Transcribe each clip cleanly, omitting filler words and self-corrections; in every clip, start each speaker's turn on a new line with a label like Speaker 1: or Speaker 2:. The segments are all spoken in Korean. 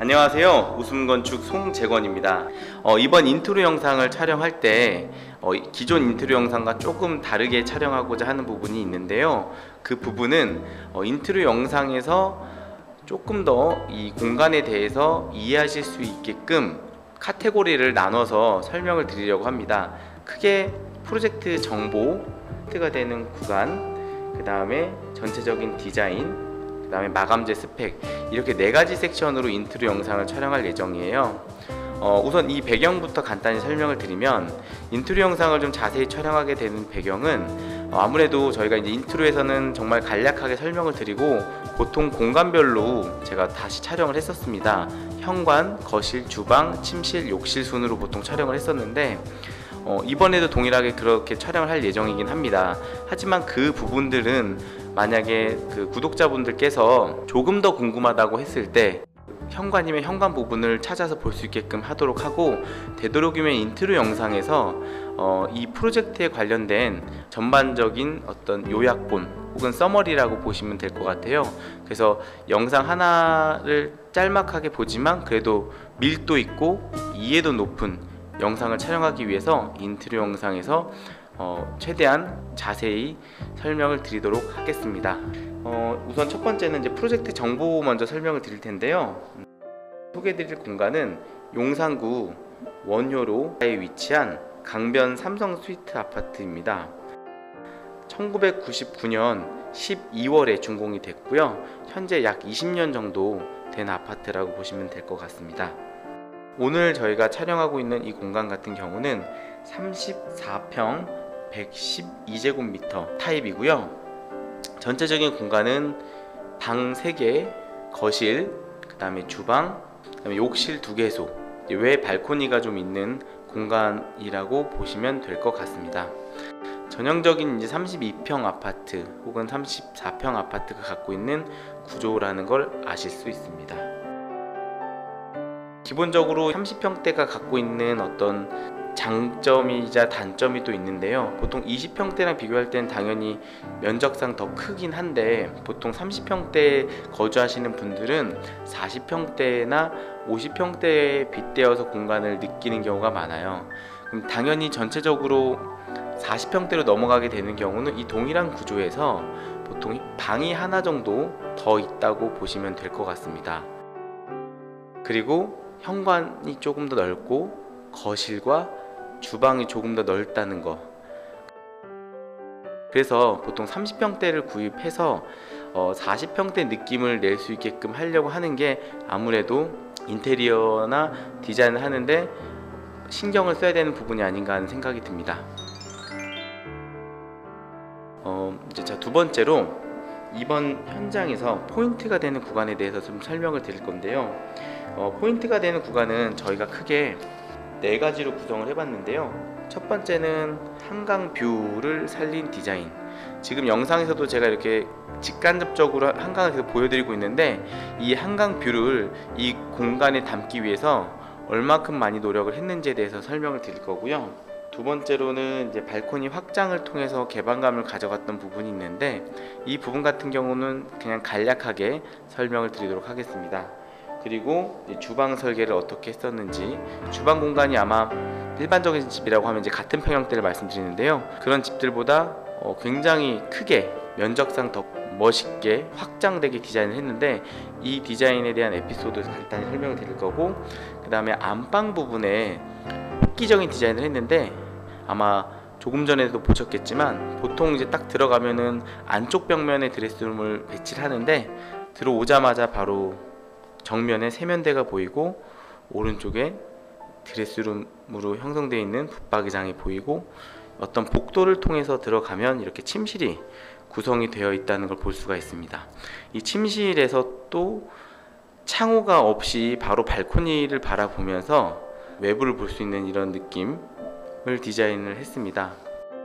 Speaker 1: 안녕하세요. 웃음건축 송재권입니다. 이번 인트로 영상을 촬영할 때 기존 인트로 영상과 조금 다르게 촬영하고자 하는 부분이 있는데요. 그 부분은 인트로 영상에서 조금 더 이 공간에 대해서 이해하실 수 있게끔 카테고리를 나눠서 설명을 드리려고 합니다. 크게 프로젝트 정보, 가 되는 구간, 그 다음에 전체적인 디자인, 그 다음에 마감재 스펙, 이렇게 4가지 섹션으로 인트로 영상을 촬영할 예정이에요. 우선 이 배경부터 간단히 설명을 드리면, 인트로 영상을 좀 자세히 촬영하게 되는 배경은 아무래도 저희가 이제 인트로에서는 정말 간략하게 설명을 드리고 보통 공간별로 제가 다시 촬영을 했었습니다. 현관, 거실, 주방, 침실, 욕실 순으로 보통 촬영을 했었는데 이번에도 동일하게 그렇게 촬영을 할 예정이긴 합니다. 하지만 그 부분들은 만약에 그 구독자분들께서 조금 더 궁금하다고 했을 때 현관이면 현관 부분을 찾아서 볼 수 있게끔 하도록 하고, 되도록이면 인트로 영상에서 이 프로젝트에 관련된 전반적인 어떤 요약본 혹은 서머리라고 보시면 될 것 같아요. 그래서 영상 하나를 짤막하게 보지만 그래도 밀도 있고 이해도 높은 영상을 촬영하기 위해서 인트로 영상에서 최대한 자세히 설명을 드리도록 하겠습니다. 우선 첫 번째는 이제 프로젝트 정보 먼저 설명을 드릴 텐데요. 소개해드릴 공간은 용산구 원효로에 위치한 강변 삼성 스위트 아파트입니다. 1999년 12월에 준공이 됐고요. 현재 약 20년 정도 된 아파트라고 보시면 될 것 같습니다. 오늘 저희가 촬영하고 있는 이 공간 같은 경우는 34평 112제곱미터 타입이고요. 전체적인 공간은 방 3개, 거실, 그 다음에 주방, 그 다음에 욕실 2개소, 외 발코니가 좀 있는 공간이라고 보시면 될 것 같습니다. 전형적인 이제 32평 아파트 혹은 34평 아파트가 갖고 있는 구조라는 걸 아실 수 있습니다. 기본적으로 30평대가 갖고 있는 어떤 장점이자 단점이 또 있는데요. 보통 20평대랑 비교할 때는 당연히 면적상 더 크긴 한데, 보통 30평대에 거주하시는 분들은 40평대나 50평대에 빗대어서 공간을 느끼는 경우가 많아요. 그럼 당연히 전체적으로 40평대로 넘어가게 되는 경우는 이 동일한 구조에서 보통 방이 하나 정도 더 있다고 보시면 될 것 같습니다. 그리고 현관이 조금 더 넓고 거실과 주방이 조금 더 넓다는 거. 그래서 보통 30평대를 구입해서 40평대 느낌을 낼 수 있게끔 하려고 하는 게 아무래도 인테리어나 디자인을 하는데 신경을 써야 되는 부분이 아닌가 하는 생각이 듭니다. 이제 자, 두 번째로 이번 현장에서 포인트가 되는 구간에 대해서 좀 설명을 드릴 건데요. 포인트가 되는 구간은 저희가 크게 4가지로 구성을 해봤는데요. 첫 번째는 한강 뷰를 살린 디자인. 지금 영상에서도 제가 이렇게 직간접적으로 한강을 계속 보여드리고 있는데, 이 한강 뷰를 이 공간에 담기 위해서 얼마큼 많이 노력을 했는지에 대해서 설명을 드릴 거고요. 두 번째로는 이제 발코니 확장을 통해서 개방감을 가져갔던 부분이 있는데, 이 부분 같은 경우는 그냥 간략하게 설명을 드리도록 하겠습니다. 그리고 주방 설계를 어떻게 했었는지, 주방 공간이 아마 일반적인 집이라고 하면 이제 같은 평형대를 말씀드리는데요, 그런 집들보다 굉장히 크게 면적상 더 멋있게 확장되게 디자인을 했는데, 이 디자인에 대한 에피소드 간단히 설명을 드릴 거고, 그 다음에 안방 부분에 획기적인 디자인을 했는데, 아마 조금 전에도 보셨겠지만 보통 이제 딱 들어가면은 안쪽 벽면에 드레스룸을 배치를 하는데, 들어오자마자 바로 정면에 세면대가 보이고 오른쪽에 드레스룸으로 형성되어 있는 붙박이장이 보이고, 어떤 복도를 통해서 들어가면 이렇게 침실이 구성이 되어 있다는 걸 볼 수가 있습니다. 이 침실에서 또 창호가 없이 바로 발코니를 바라보면서 외부를 볼 수 있는 이런 느낌을 디자인을 했습니다.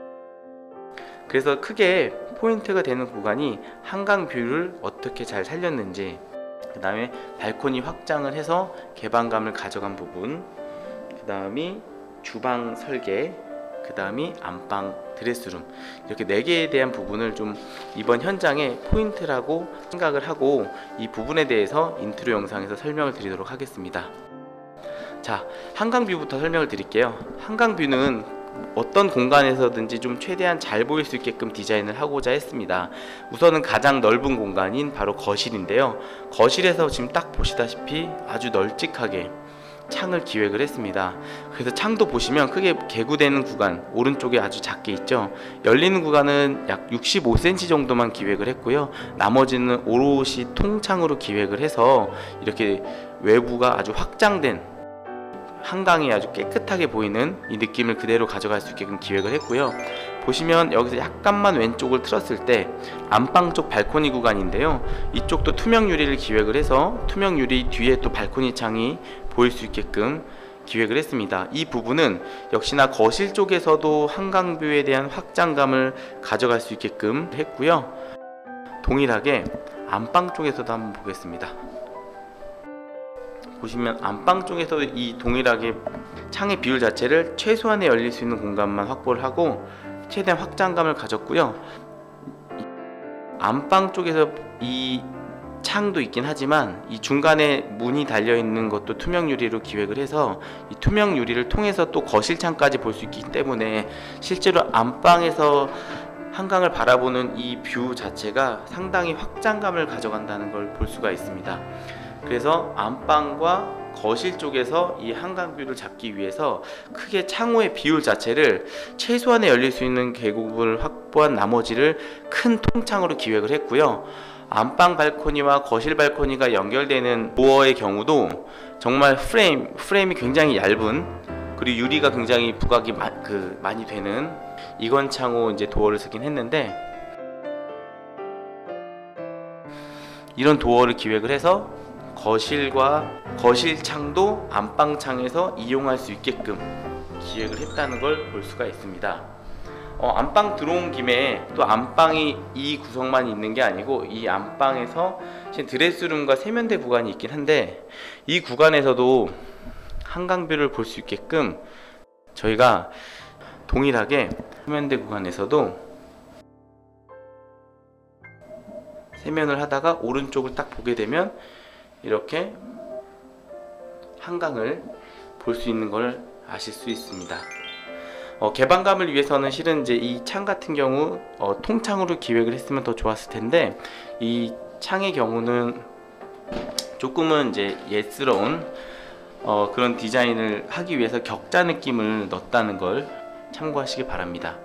Speaker 1: 그래서 크게 포인트가 되는 구간이 한강 뷰를 어떻게 잘 살렸는지, 그 다음에 발코니 확장을 해서 개방감을 가져간 부분, 그 다음이 주방 설계, 그 다음이 안방 드레스룸, 이렇게 4개에 대한 부분을 좀 이번 현장의 포인트라고 생각을 하고 이 부분에 대해서 인트로 영상에서 설명을 드리도록 하겠습니다. 자, 한강뷰부터 설명을 드릴게요. 한강뷰는 어떤 공간에서든지 좀 최대한 잘 보일 수 있게끔 디자인을 하고자 했습니다. 우선은 가장 넓은 공간인 바로 거실인데요. 거실에서 지금 딱 보시다시피 아주 널찍하게 창을 기획을 했습니다. 그래서 창도 보시면 크게 개구되는 구간, 오른쪽에 아주 작게 있죠. 열리는 구간은 약 65cm 정도만 기획을 했고요. 나머지는 오롯이 통창으로 기획을 해서 이렇게 외부가 아주 확장된, 한강이 아주 깨끗하게 보이는 이 느낌을 그대로 가져갈 수 있게끔 기획을 했고요. 보시면 여기서 약간만 왼쪽을 틀었을 때 안방 쪽 발코니 구간인데요. 이쪽도 투명 유리를 기획을 해서 투명 유리 뒤에 또 발코니 창이 보일 수 있게끔 기획을 했습니다. 이 부분은 역시나 거실 쪽에서도 한강뷰에 대한 확장감을 가져갈 수 있게끔 했고요. 동일하게 안방 쪽에서도 한번 보겠습니다. 보시면 안방 쪽에서 이 동일하게 창의 비율 자체를 최소한에 열릴 수 있는 공간만 확보를 하고 최대한 확장감을 가졌고요. 안방 쪽에서 이 창도 있긴 하지만 이 중간에 문이 달려있는 것도 투명 유리로 기획을 해서 이 투명 유리를 통해서 또 거실 창까지 볼 수 있기 때문에 실제로 안방에서 한강을 바라보는 이 뷰 자체가 상당히 확장감을 가져간다는 걸 볼 수가 있습니다. 그래서 안방과 거실 쪽에서 이 한강뷰를 잡기 위해서 크게 창호의 비율 자체를 최소한에 열릴 수 있는 계곡을 확보한 나머지를 큰 통창으로 기획을 했고요. 안방 발코니와 거실 발코니가 연결되는 도어의 경우도 정말 프레임이 굉장히 얇은, 그리고 유리가 굉장히 부각이 많이 되는 이건 창호 이제 도어를 쓰긴 했는데, 이런 도어를 기획을 해서 거실과 거실 창도 안방 창에서 이용할 수 있게끔 기획을 했다는 걸 볼 수가 있습니다. 안방 들어온 김에 또 안방이 이 구성만 있는 게 아니고 이 안방에서 드레스룸과 세면대 구간이 있긴 한데 이 구간에서도 한강뷰를 볼 수 있게끔 저희가 동일하게 세면대 구간에서도 세면을 하다가 오른쪽을 딱 보게 되면 이렇게 한강을 볼 수 있는 걸 아실 수 있습니다. 개방감을 위해서는 실은 이제 이 창 같은 경우 통창으로 기획을 했으면 더 좋았을 텐데, 이 창의 경우는 조금은 이제 예스러운 그런 디자인을 하기 위해서 격자 느낌을 넣었다는 걸 참고하시기 바랍니다.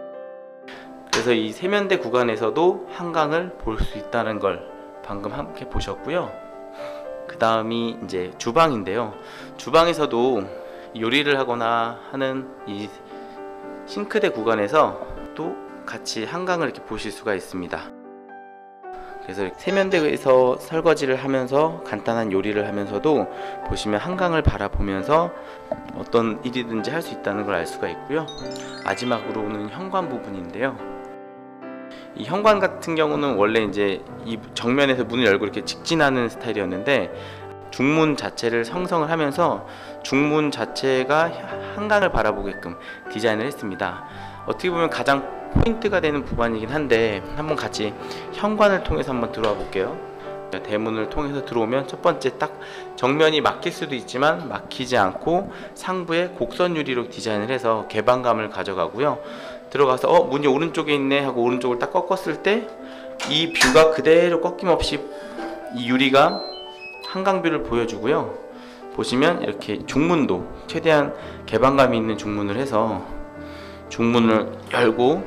Speaker 1: 그래서 이 세면대 구간에서도 한강을 볼 수 있다는 걸 방금 함께 보셨고요. 그 다음이 이제 주방인데요. 주방에서도 요리를 하거나 하는 이 싱크대 구간에서 또 같이 한강을 이렇게 보실 수가 있습니다. 그래서 세면대에서 설거지를 하면서 간단한 요리를 하면서도 보시면 한강을 바라보면서 어떤 일이든지 할 수 있다는 걸 알 수가 있고요. 마지막으로는 현관 부분인데요. 이 현관 같은 경우는 원래 이제 이 정면에서 문을 열고 이렇게 직진하는 스타일이었는데, 중문 자체를 형성을 하면서 중문 자체가 한강을 바라보게끔 디자인을 했습니다. 어떻게 보면 가장 포인트가 되는 부분이긴 한데 한번 같이 현관을 통해서 한번 들어와 볼게요. 대문을 통해서 들어오면 첫 번째 딱 정면이 막힐 수도 있지만 막히지 않고 상부에 곡선 유리로 디자인을 해서 개방감을 가져가고요. 들어가서 문이 오른쪽에 있네 하고 오른쪽을 딱 꺾었을 때 이 뷰가 그대로 꺾임없이 이 유리가 한강뷰를 보여주고요. 보시면 이렇게 중문도 최대한 개방감이 있는 중문을 해서 중문을 열고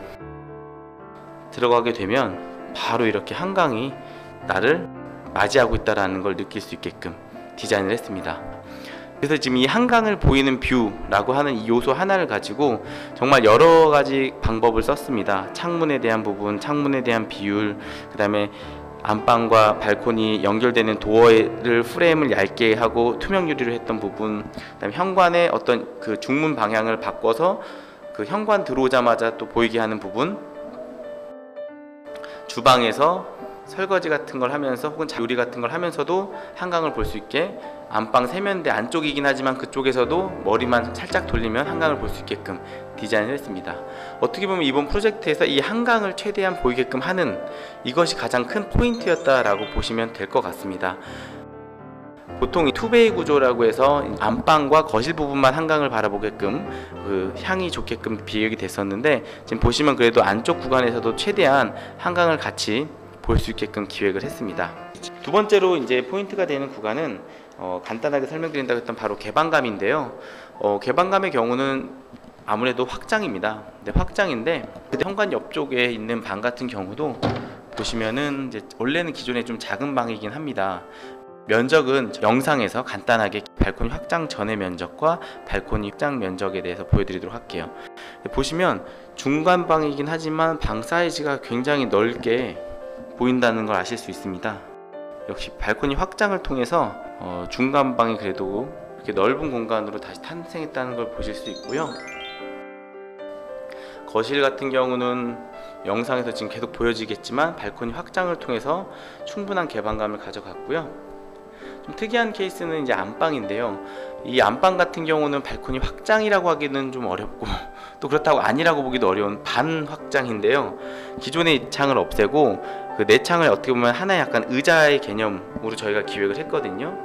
Speaker 1: 들어가게 되면 바로 이렇게 한강이 나를 맞이하고 있다는 걸 느낄 수 있게끔 디자인을 했습니다. 그래서 지금 이 한강을 보이는 뷰라고 하는 이 요소 하나를 가지고 정말 여러 가지 방법을 썼습니다. 창문에 대한 부분, 창문에 대한 비율, 그 다음에 안방과 발코니 연결되는 도어를 프레임을 얇게 하고 투명 유리로 했던 부분, 그다음에 현관의 어떤 그 중문 방향을 바꿔서 그 현관 들어오자마자 또 보이게 하는 부분, 주방에서 설거지 같은 걸 하면서 혹은 요리 같은 걸 하면서도 한강을 볼 수 있게 안방 세면대 안쪽이긴 하지만 그쪽에서도 머리만 살짝 돌리면 한강을 볼 수 있게끔 디자인을 했습니다. 어떻게 보면 이번 프로젝트에서 이 한강을 최대한 보이게끔 하는 이것이 가장 큰 포인트였다라고 보시면 될 것 같습니다. 보통 투베이 구조라고 해서 안방과 거실 부분만 한강을 바라보게끔 향이 좋게끔 비획이 됐었는데, 지금 보시면 그래도 안쪽 구간에서도 최대한 한강을 같이 볼 수 있게끔 기획을 했습니다. 두 번째로 이제 포인트가 되는 구간은 간단하게 설명드린다고 했던 바로 개방감인데요. 개방감의 경우는 아무래도 확장입니다. 확장인데 현관 옆쪽에 있는 방 같은 경우도 보시면은 이제 원래는 기존에 좀 작은 방이긴 합니다. 면적은 영상에서 간단하게 발코니 확장 전의 면적과 발코니 확장 면적에 대해서 보여드리도록 할게요. 보시면 중간방이긴 하지만 방 사이즈가 굉장히 넓게 보인다는 걸 아실 수 있습니다. 역시 발코니 확장을 통해서 중간방이 그래도 이렇게 넓은 공간으로 다시 탄생했다는 걸 보실 수 있고요. 거실 같은 경우는 영상에서 지금 계속 보여지겠지만 발코니 확장을 통해서 충분한 개방감을 가져갔고요. 좀 특이한 케이스는 이제 안방인데요. 이 안방 같은 경우는 발코니 확장이라고 하기는 좀 어렵고 또 그렇다고 아니라고 보기도 어려운 반 확장인데요. 기존의 창을 없애고 그 네 창을 어떻게 보면 하나의 약간 의자의 개념으로 저희가 기획을 했거든요.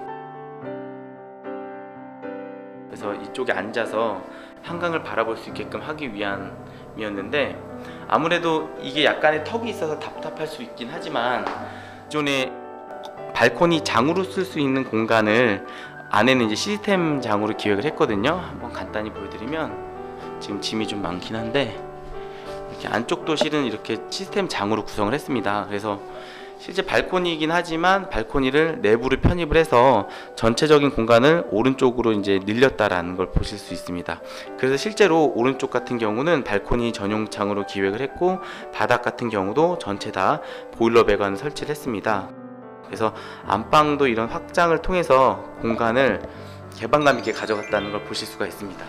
Speaker 1: 그래서 이쪽에 앉아서 한강을 바라볼 수 있게끔 하기 위함이었는데, 아무래도 이게 약간의 턱이 있어서 답답할 수 있긴 하지만 기존에 발코니 장으로 쓸 수 있는 공간을 안에는 이제 시스템 장으로 기획을 했거든요. 한번 간단히 보여드리면, 지금 짐이 좀 많긴 한데 이렇게 안쪽도 실은 이렇게 시스템 장으로 구성을 했습니다. 그래서 실제 발코니이긴 하지만 발코니를 내부로 편입을 해서 전체적인 공간을 오른쪽으로 이제 늘렸다라는 걸 보실 수 있습니다. 그래서 실제로 오른쪽 같은 경우는 발코니 전용 창으로 기획을 했고, 바닥 같은 경우도 전체 다 보일러 배관 설치를 했습니다. 그래서 안방도 이런 확장을 통해서 공간을 개방감 있게 가져갔다는 걸 보실 수가 있습니다.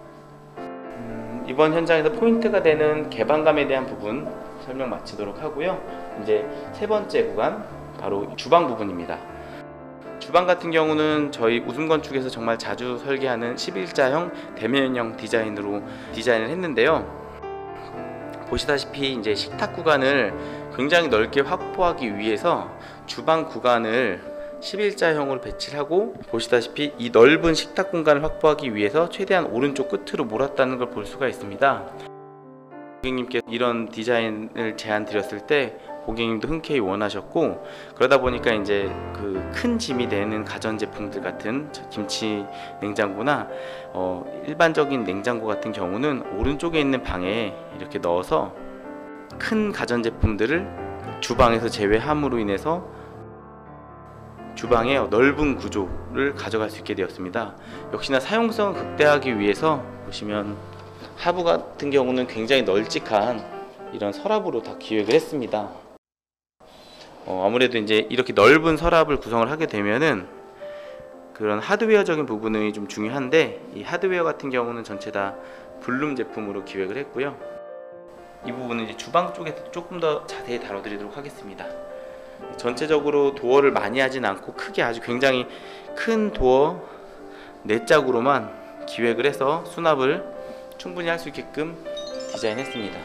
Speaker 1: 이번 현장에서 포인트가 되는 개방감에 대한 부분 설명 마치도록 하고요. 이제 세 번째 구간, 바로 주방 부분입니다. 주방 같은 경우는 저희 웃음건축에서 정말 자주 설계하는 11자형 대면형 디자인으로 디자인을 했는데요. 보시다시피 이제 식탁 구간을 굉장히 넓게 확보하기 위해서 주방 구간을 11자형으로 배치를 하고, 보시다시피 이 넓은 식탁 공간을 확보하기 위해서 최대한 오른쪽 끝으로 몰았다는 걸 볼 수가 있습니다. 고객님께 이런 디자인을 제안 드렸을 때 고객님도 흔쾌히 원하셨고, 그러다 보니까 이제 그 큰 짐이 되는 가전제품들 같은 김치 냉장고나 일반적인 냉장고 같은 경우는 오른쪽에 있는 방에 이렇게 넣어서 큰 가전제품들을 주방에서 제외함으로 인해서 주방의 넓은 구조를 가져갈 수 있게 되었습니다. 역시나 사용성을 극대화하기 위해서 보시면 하부 같은 경우는 굉장히 널찍한 이런 서랍으로 다 기획을 했습니다. 아무래도 이제 이렇게 넓은 서랍을 구성을 하게 되면은 그런 하드웨어적인 부분이 좀 중요한데, 이 하드웨어 같은 경우는 전체 다 블룸 제품으로 기획을 했고요. 이 부분은 이제 주방 쪽에서 조금 더 자세히 다뤄드리도록 하겠습니다. 전체적으로 도어를 많이 하진 않고 크게 아주 굉장히 큰 도어 4짝으로만 기획을 해서 수납을 충분히 할 수 있게끔 디자인했습니다.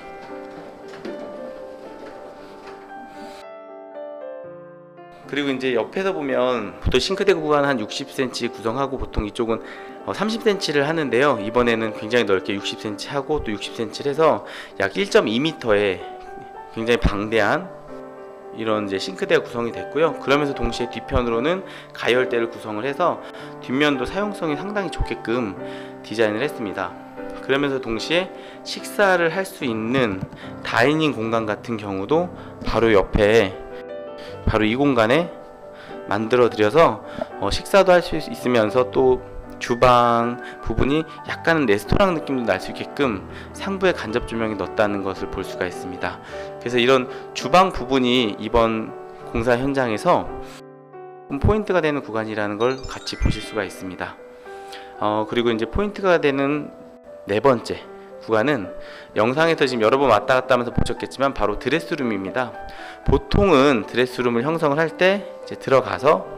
Speaker 1: 그리고 이제 옆에서 보면 보통 싱크대 구간 한 60cm 구성하고 보통 이쪽은 30cm를 하는데요. 이번에는 굉장히 넓게 60cm 하고 또 60cm를 해서 약 1.2m의 굉장히 방대한 이런 이제 싱크대가 구성이 됐고요. 그러면서 동시에 뒤편으로는 가열대를 구성을 해서 뒷면도 사용성이 상당히 좋게끔 디자인을 했습니다. 그러면서 동시에 식사를 할 수 있는 다이닝 공간 같은 경우도 바로 옆에 바로 이 공간에 만들어 드려서 식사도 할 수 있으면서 또 주방 부분이 약간은 레스토랑 느낌도 날 수 있게끔 상부에 간접 조명이 넣었다는 것을 볼 수가 있습니다. 그래서 이런 주방 부분이 이번 공사 현장에서 포인트가 되는 구간이라는 걸 같이 보실 수가 있습니다. 그리고 이제 포인트가 되는 네 번째 구간은 영상에서 지금 여러 번 왔다 갔다 하면서 보셨겠지만 바로 드레스룸입니다. 보통은 드레스룸을 형성을 할 때 이제 들어가서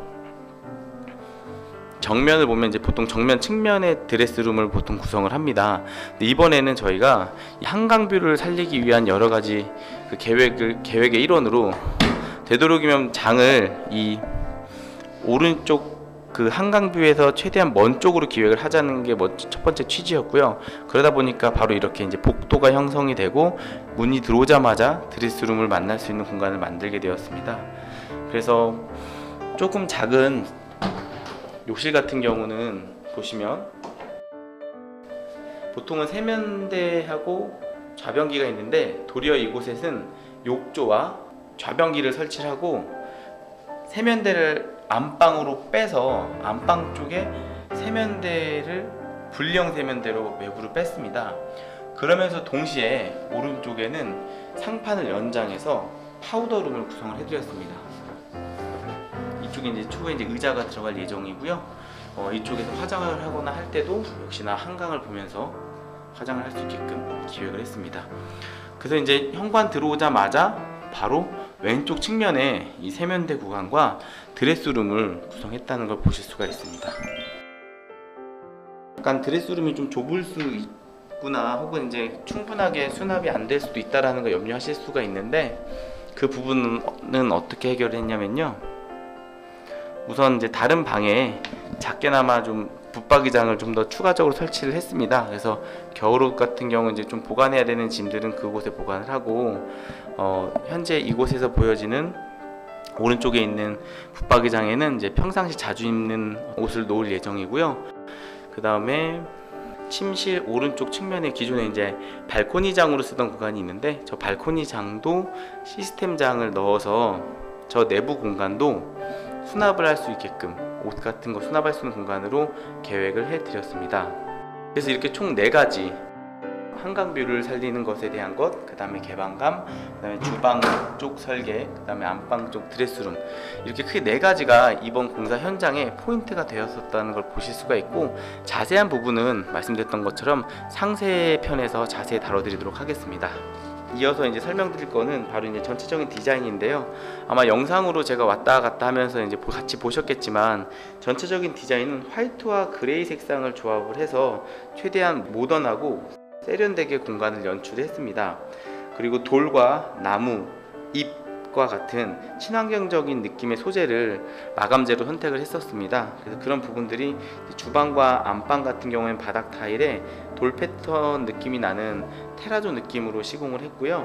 Speaker 1: 정면을 보면 이제 보통 정면 측면의 드레스룸을 보통 구성을 합니다. 근데 이번에는 저희가 이 한강뷰를 살리기 위한 여러 가지 그 계획의 일원으로 되도록이면 장을 이 오른쪽 그 한강뷰에서 최대한 먼 쪽으로 기획을 하자는 게 첫 번째 취지였고요. 그러다 보니까 바로 이렇게 이제 복도가 형성이 되고 문이 들어오자마자 드레스룸을 만날 수 있는 공간을 만들게 되었습니다. 그래서 조금 작은 욕실 같은 경우는 보시면 보통은 세면대하고 좌변기가 있는데 도리어 이곳에는 욕조와 좌변기를 설치를 하고 세면대를 안방으로 빼서 안방 쪽에 세면대를 분리형 세면대로 외부로 뺐습니다. 그러면서 동시에 오른쪽에는 상판을 연장해서 파우더룸을 구성을 해드렸습니다. 이쪽에 이제 추후에 이제 의자가 들어갈 예정이고요. 이쪽에서 화장을 하거나 할 때도 역시나 한강을 보면서 화장을 할 수 있게끔 기획을 했습니다. 그래서 이제 현관 들어오자마자 바로 왼쪽 측면에 이 세면대 구간과 드레스룸을 구성했다는 걸 보실 수가 있습니다. 약간 드레스룸이 좀 좁을 수 있구나, 혹은 이제 충분하게 수납이 안 될 수도 있다라는 걸 염려하실 수가 있는데, 그 부분은 어떻게 해결을 했냐면요. 우선 이제 다른 방에 작게나마 좀 붙박이장을 좀 더 추가적으로 설치를 했습니다. 그래서 겨울옷 같은 경우 이제 좀 보관해야 되는 짐들은 그곳에 보관을 하고, 현재 이곳에서 보여지는 오른쪽에 있는 붙박이장에는 이제 평상시 자주 입는 옷을 놓을 예정이고요. 그 다음에 침실 오른쪽 측면에 기존에 이제 발코니장으로 쓰던 구간이 있는데, 저 발코니장도 시스템장을 넣어서 저 내부 공간도 수납을 할 수 있게끔 옷 같은 거 수납할 수 있는 공간으로 계획을 해 드렸습니다. 그래서 이렇게 총 4가지 한강뷰를 살리는 것에 대한 것, 그 다음에 개방감, 그 다음에 주방 쪽 설계, 그 다음에 안방 쪽 드레스룸, 이렇게 크게 4가지가 이번 공사 현장에 포인트가 되었었다는 걸 보실 수가 있고, 자세한 부분은 말씀드렸던 것처럼 상세편에서 자세히 다뤄드리도록 하겠습니다. 이어서 이제 설명드릴 거는 바로 이제 전체적인 디자인인데요. 아마 영상으로 제가 왔다 갔다 하면서 이제 같이 보셨겠지만, 전체적인 디자인은 화이트와 그레이 색상을 조합을 해서 최대한 모던하고 세련되게 공간을 연출했습니다. 그리고 돌과 나무, 잎과 같은 친환경적인 느낌의 소재를 마감재로 선택을 했었습니다. 그래서 그런 부분들이 주방과 안방 같은 경우에는 바닥 타일에 돌 패턴 느낌이 나는 테라조 느낌으로 시공을 했고요.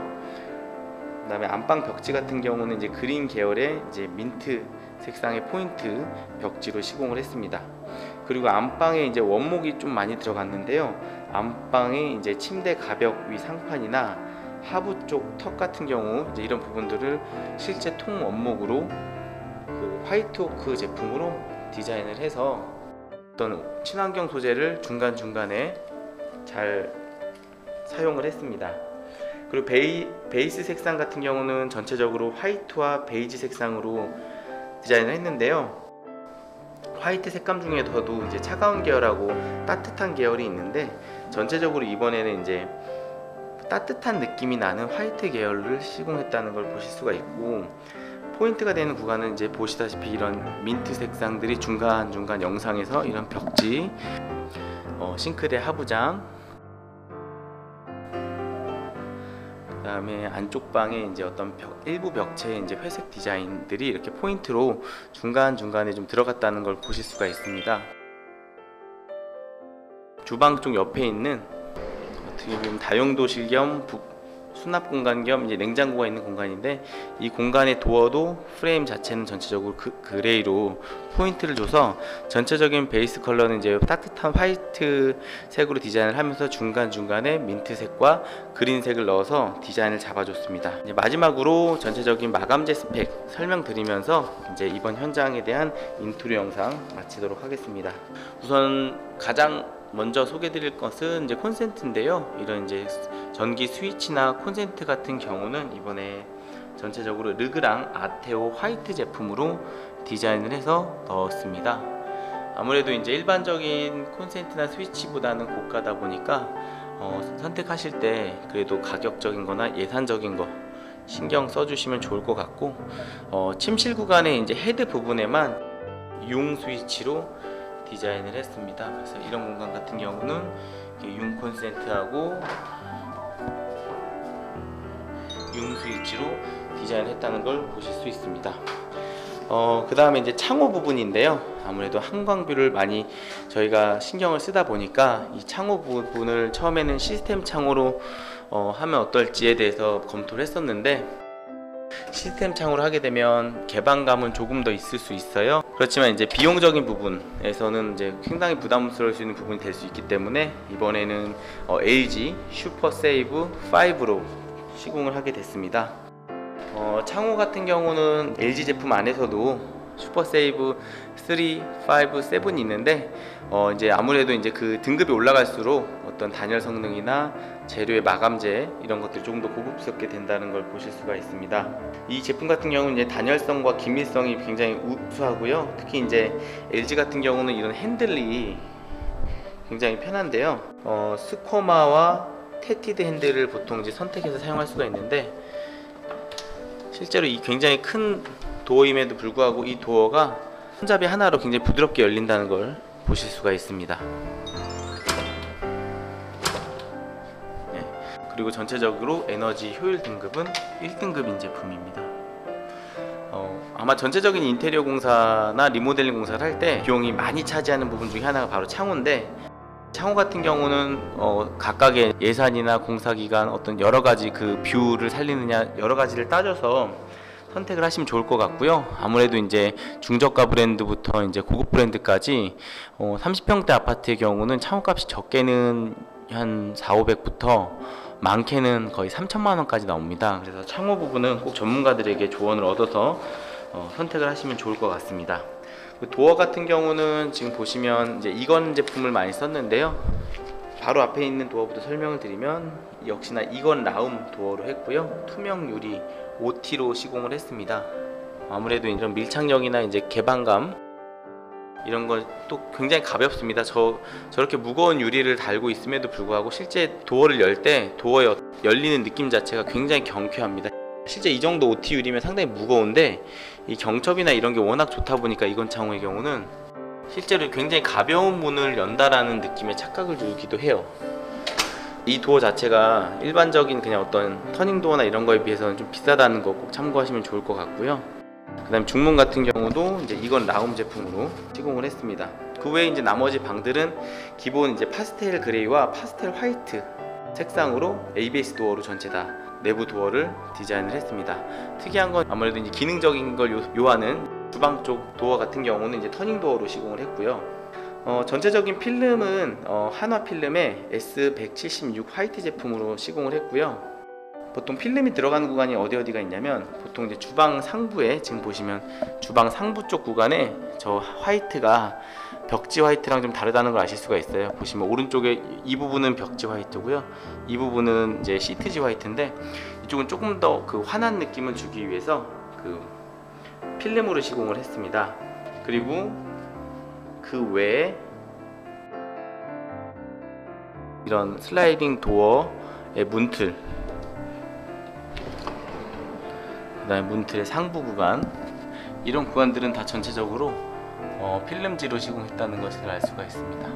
Speaker 1: 그 다음에 안방 벽지 같은 경우는 이제 그린 계열의 이제 민트 색상의 포인트 벽지로 시공을 했습니다. 그리고 안방에 이제 원목이 좀 많이 들어갔는데요. 안방에 이제 침대 가벽 위 상판이나 하부 쪽 턱 같은 경우 이제 이런 부분들을 실제 통 원목으로 그 화이트 오크 제품으로 디자인을 해서 어떤 친환경 소재를 중간중간에 잘 사용을 했습니다. 그리고 베이스 색상 같은 경우는 전체적으로 화이트와 베이지 색상으로 디자인을 했는데요. 화이트 색감 중에서도 이제 차가운 계열하고 따뜻한 계열이 있는데, 전체적으로 이번에는 이제 따뜻한 느낌이 나는 화이트 계열을 시공했다는 걸 보실 수가 있고, 포인트가 되는 구간은 이제 보시다시피 이런 민트 색상들이 중간중간 영상에서 이런 벽지, 싱크대 하부장, 그 다음에 안쪽 방에 이제 어떤 일부 벽체의 이제 회색 디자인들이 이렇게 포인트로 중간중간에 좀 들어갔다는 걸 보실 수가 있습니다. 주방 쪽 옆에 있는 어떻게 보면 다용도실 겸 수납 공간 겸 이제 냉장고가 있는 공간인데, 이 공간의 도어도 프레임 자체는 전체적으로 그레이로 포인트를 줘서 전체적인 베이스 컬러는 이제 따뜻한 화이트 색으로 디자인을 하면서 중간중간에 민트색과 그린색을 넣어서 디자인을 잡아줬습니다. 이제 마지막으로 전체적인 마감재 스펙 설명드리면서 이제 이번 현장에 대한 인트로 영상 마치도록 하겠습니다. 우선 가장 먼저 소개드릴 것은 이제 콘센트인데요. 이런 이제 전기 스위치나 콘센트 같은 경우는 이번에 전체적으로 르그랑 아테오 화이트 제품으로 디자인을 해서 넣었습니다. 아무래도 이제 일반적인 콘센트나 스위치보다는 고가다 보니까 선택하실 때 그래도 가격적인 거나 예산적인 거 신경 써주시면 좋을 것 같고, 침실 구간의 이제 헤드 부분에만 융 스위치로 디자인을 했습니다. 그래서 이런 공간 같은 경우는 융 콘센트하고 융 스위치로 디자인했다는 걸 보실 수 있습니다. 그 다음에 이제 창호 부분인데요. 아무래도 한광뷰를 많이 저희가 신경을 쓰다 보니까 이 창호 부분을 처음에는 시스템 창호로 하면 어떨지에 대해서 검토를 했었는데, 시스템 창호로 하게 되면 개방감은 조금 더 있을 수 있어요. 그렇지만 이제 비용적인 부분에서는 이제 상당히 부담스러울 수 있는 부분이 될 수 있기 때문에 이번에는 LG 슈퍼 세이브 5로 시공을 하게 됐습니다. 창호 같은 경우는 LG 제품 안에서도 슈퍼 세이브 3, 5, 7이 있는데, 이제 아무래도 이제 그 등급이 올라갈수록 어떤 단열 성능이나 재료의 마감재 이런 것들이 조금 더 고급스럽게 된다는 걸 보실 수가 있습니다. 이 제품 같은 경우는 이제 단열성과 기밀성이 굉장히 우수하고요. 특히 이제 LG 같은 경우는 이런 핸들이 굉장히 편한데요. 스코마와 테티드 핸들을 보통 이제 선택해서 사용할 수가 있는데, 실제로 이 굉장히 큰 도어임에도 불구하고 이 도어가 손잡이 하나로 굉장히 부드럽게 열린다는 걸 보실 수가 있습니다. 네. 그리고 전체적으로 에너지 효율 등급은 1등급인 제품입니다. 아마 전체적인 인테리어 공사나 리모델링 공사를 할 때 비용이 많이 차지하는 부분 중에 하나가 바로 창호인데, 창호 같은 경우는 각각의 예산이나 공사기간 어떤 여러가지 그 뷰를 살리느냐 여러가지를 따져서 선택을 하시면 좋을 것 같고요. 아무래도 이제 중저가 브랜드부터 이제 고급 브랜드까지 30평대 아파트의 경우는 창호값이 적게는 한 4,500부터 많게는 거의 3천만 원까지 나옵니다. 그래서 창호 부분은 꼭 전문가들에게 조언을 얻어서 선택을 하시면 좋을 것 같습니다. 도어 같은 경우는 지금 보시면 이제 이건 제품을 많이 썼는데요. 바로 앞에 있는 도어부터 설명을 드리면 역시나 이건 라움 도어로 했고요. 투명 유리 OT로 시공을 했습니다. 아무래도 이런 밀착력이나 이제 개방감 이런 건 또 굉장히 가볍습니다. 저렇게 무거운 유리를 달고 있음에도 불구하고 실제 도어를 열 때 도어 열리는 느낌 자체가 굉장히 경쾌합니다. 실제 이 정도 OT 유리면 상당히 무거운데 이 경첩이나 이런 게 워낙 좋다 보니까 이건 창호의 경우는 실제로 굉장히 가벼운 문을 연다라는 느낌의 착각을 주기도 해요. 이 도어 자체가 일반적인 그냥 어떤 터닝 도어나 이런 거에 비해서는 좀 비싸다는 거 꼭 참고하시면 좋을 것 같고요. 그 다음에 중문 같은 경우도 이제 이건 라움 제품으로 시공을 했습니다. 그 외에 이제 나머지 방들은 기본 이제 파스텔 그레이와 파스텔 화이트 색상으로 ABS 도어로 전체 다 내부 도어를 디자인을 했습니다. 특이한 건 아무래도 이제 기능적인 걸 요하는 주방 쪽 도어 같은 경우는 이제 터닝 도어로 시공을 했고요. 전체적인 필름은 한화 필름의 S176 화이트 제품으로 시공을 했고요. 보통 필름이 들어가는 구간이 어디가 있냐면 보통 이제 주방 상부에 지금 보시면 주방 상부 쪽 구간에 저 화이트가 벽지 화이트랑 좀 다르다는 걸 아실 수가 있어요. 보시면 오른쪽에 이 부분은 벽지 화이트고요. 이 부분은 이제 시트지 화이트인데 이쪽은 조금 더 그 환한 느낌을 주기 위해서 그 필름으로 시공을 했습니다. 그리고 그 외에 이런 슬라이딩 도어의 문틀, 그 다음에 문틀의 상부 구간, 이런 구간들은 다 전체적으로 필름지로 시공했다는 것을 알 수가 있습니다.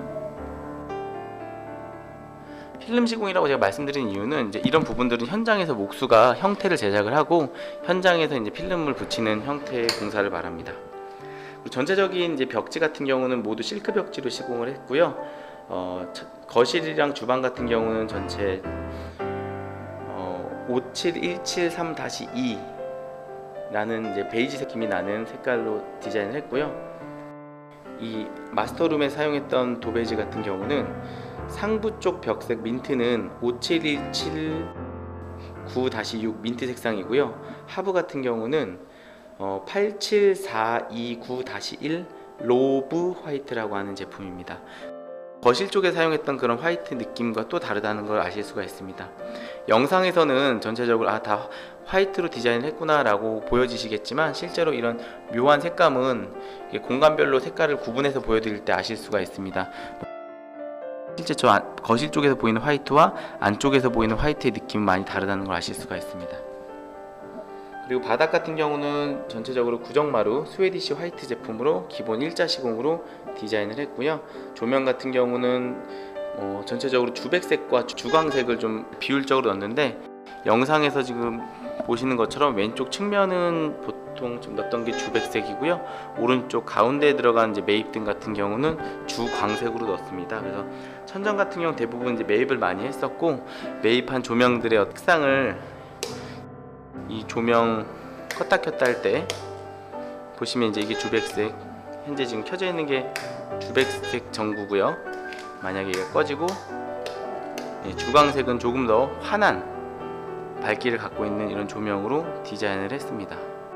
Speaker 1: 필름 시공이라고 제가 말씀드린 이유는 이제 이런 부분들은 현장에서 목수가 형태를 제작을 하고 현장에서 이제 필름을 붙이는 형태의 공사를 말합니다. 전체적인 이제 벽지 같은 경우는 모두 실크 벽지로 시공을 했고요. 거실이랑 주방 같은 경우는 전체 57173-2 라는 이제 베이지 느낌이 나는 색깔로 디자인을 했고요. 이 마스터룸에 사용했던 도배지 같은 경우는 상부 쪽 벽색 민트는 57179-6 민트 색상이고요. 하부 같은 경우는 87429-1 로브 화이트라고 하는 제품입니다. 거실 쪽에 사용했던 그런 화이트 느낌과 또 다르다는 걸 아실 수가 있습니다. 영상에서는 전체적으로 다 화이트로 디자인을 했구나 라고 보여지시겠지만 실제로 이런 묘한 색감은 공간별로 색깔을 구분해서 보여드릴 때 아실 수가 있습니다. 실제 거실 쪽에서 보이는 화이트와 안쪽에서 보이는 화이트의 느낌이 많이 다르다는 걸 아실 수가 있습니다. 그리고 바닥 같은 경우는 전체적으로 구정마루 스웨디시 화이트 제품으로 기본 일자 시공으로 디자인을 했고요. 조명 같은 경우는 전체적으로 주백색과 주광색을 좀 비율적으로 넣었는데, 영상에서 지금 보시는 것처럼 왼쪽 측면은 보통 좀 넣었던 게 주백색이고요, 오른쪽 가운데에 들어간 이제 매입등 같은 경우는 주광색으로 넣었습니다. 그래서 천장 같은 경우 대부분 이제 매입을 많이 했었고, 매입한 조명들의 색상을 이 조명 껐다 켰다 할 때 보시면 이제 이게 주백색, 현재 지금 켜져 있는 게 주백색 전구고요. 만약에 이게 꺼지고 주광색은 조금 더 환한 밝기를 갖고 있는 이런 조명으로 디자인을 했습니다.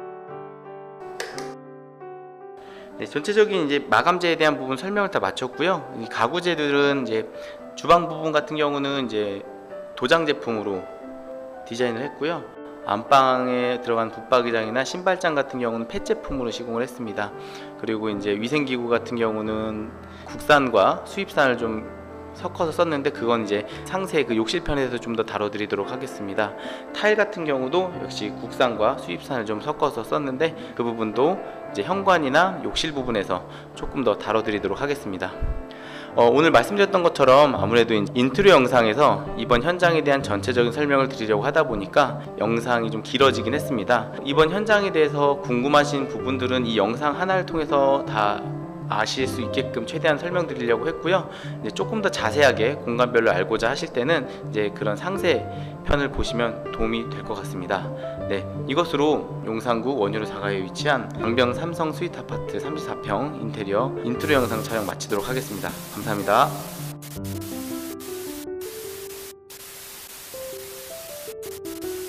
Speaker 1: 네, 전체적인 이제 마감재에 대한 부분 설명을 다 마쳤고요. 이 가구재들은 이제 주방 부분 같은 경우는 이제 도장 제품으로 디자인을 했고요. 안방에 들어간 붙박이장이나 신발장 같은 경우는 펫 제품으로 시공을 했습니다. 그리고 이제 위생기구 같은 경우는 국산과 수입산을 좀 섞어서 썼는데, 그건 이제 상세 그 욕실편에서 좀 더 다뤄드리도록 하겠습니다. 타일 같은 경우도 역시 국산과 수입산을 좀 섞어서 썼는데, 그 부분도 이제 현관이나 욕실 부분에서 조금 더 다뤄드리도록 하겠습니다. 오늘 말씀드렸던 것처럼 아무래도 인트리어 영상에서 이번 현장에 대한 전체적인 설명을 드리려고 하다 보니까 영상이 좀 길어지긴 했습니다. 이번 현장에 대해서 궁금하신 부분들은 이 영상 하나를 통해서 다 아실 수 있게끔 최대한 설명드리려고 했고요. 이제 조금 더 자세하게 공간별로 알고자 하실 때는 이제 그런 상세 편을 보시면 도움이 될 것 같습니다. 네, 이것으로 용산구 원효로 4가에 위치한 강병 삼성 스윗 아파트 34평 인테리어 인트리어 영상 촬영 마치도록 하겠습니다. 감사합니다.